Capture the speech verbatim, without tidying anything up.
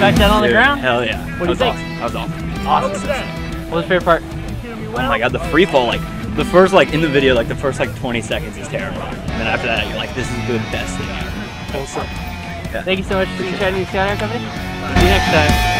back down on the Dude, ground? Hell yeah. What do you think? Awesome. That was awesome. Awesome. What was your favorite part? Oh my god, the free fall, like the first like in the video, like the first like twenty seconds is terrifying. And then after that, you're like, this is the best thing ever. Awesome. Yeah. Thank you so much for chatting with Skydive Company. See you next time.